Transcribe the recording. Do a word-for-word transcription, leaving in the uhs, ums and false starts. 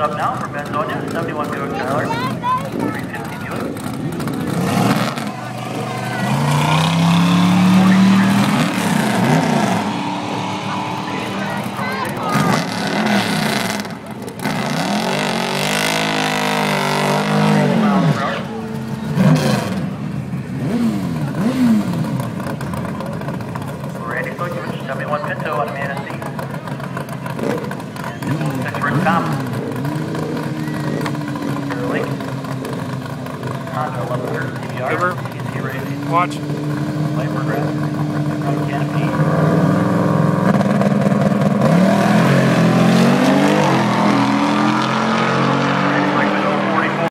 up now for Benzonia, seventy-one Buick Tyler, three fifty Buick. seventy-one Pinto out of Manistee. Pittsburgh Top. Link. Honda eleven hundred T B R. Watch. Light progress.